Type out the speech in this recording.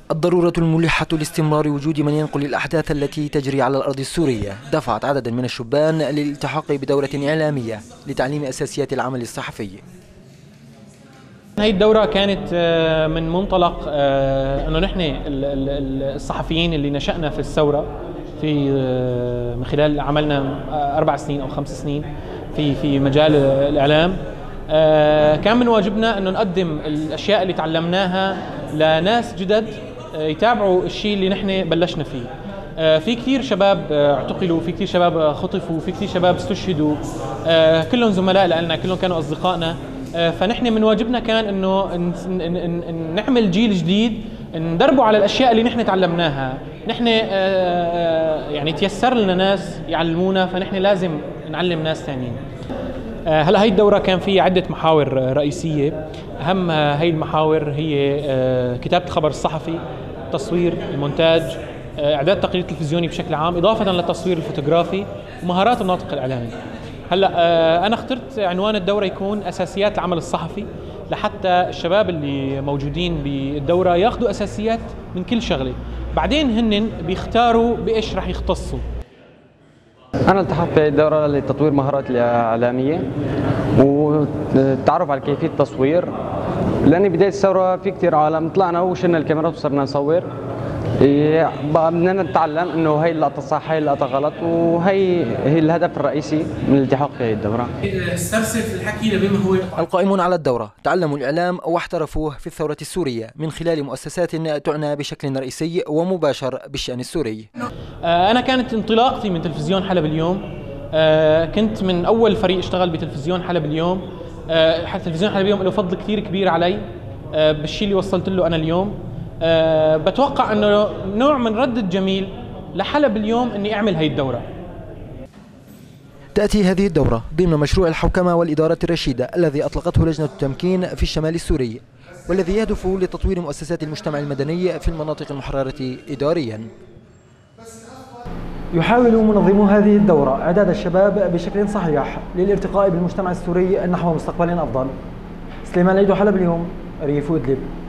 الضرورة الملحة لاستمرار وجود من ينقل الأحداث التي تجري على الأرض السورية دفعت عددا من الشبان للالتحاق بدورة إعلامية لتعليم أساسيات العمل الصحفي. هذه الدورة كانت من منطلق أنه نحن الصحفيين اللي نشأنا في الثورة من خلال عملنا 4 سنين أو 5 سنين في مجال الإعلام، كان من واجبنا أنه نقدم الأشياء اللي تعلمناها لناس جدد يتابعوا الشيء اللي نحن بلشنا فيه. في كثير شباب اعتقلوا، في كثير شباب خطفوا، في كثير شباب استشهدوا، كلهم زملاء لنا، كلهم كانوا أصدقائنا. فنحن من واجبنا كان انه نعمل جيل جديد ندربه على الاشياء اللي نحن تعلمناها. نحن يعني تيسر لنا ناس يعلمونا، فنحن لازم نعلم ناس ثانيين. هلا هي الدورة كان فيها عدة محاور رئيسية. أهم هي المحاور هي كتابة الخبر الصحفي، التصوير، المونتاج، إعداد تقرير تلفزيوني بشكل عام، إضافة للتصوير الفوتوغرافي ومهارات الناطق الإعلامي. هلا أنا اخترت عنوان الدورة يكون أساسيات العمل الصحفي، لحتى الشباب اللي موجودين بالدورة ياخذوا أساسيات من كل شغلة، بعدين هن بيختاروا بإيش رح يختصوا. أنا التحقت في الدورة لتطوير مهارات الإعلامية والتعرف على كيفية التصوير، لأن بداية الثورة في كثير عالم طلعنا وشلنا الكاميرات وصرنا نصور. بدنا نتعلم انه هي اللقطه صح، هي اللقطه غلط، وهي الهدف الرئيسي من الالتحاق في هذه الدوره. استرسل في الحكي بما هو. القائمون على الدوره تعلموا الاعلام واحترفوه في الثوره السوريه من خلال مؤسسات تعنى بشكل رئيسي ومباشر بالشان السوري. انا كانت انطلاقتي من تلفزيون حلب اليوم، كنت من اول فريق اشتغل بتلفزيون حلب اليوم. تلفزيون حلب اليوم له فضل كثير كبير علي بالشيء اللي وصلت له انا اليوم. بتوقع انه نوع من رد الجميل لحلب اليوم اني اعمل هي الدوره. تأتي هذه الدورة ضمن مشروع الحوكمة والإدارة الرشيدة الذي أطلقته لجنة التمكين في الشمال السوري، والذي يهدف لتطوير مؤسسات المجتمع المدني في المناطق المحررة إداريا. يحاول منظمو هذه الدورة إعداد الشباب بشكل صحيح للارتقاء بالمجتمع السوري نحو مستقبل أفضل. سليمان العيد، حلب اليوم، ريف إدلب.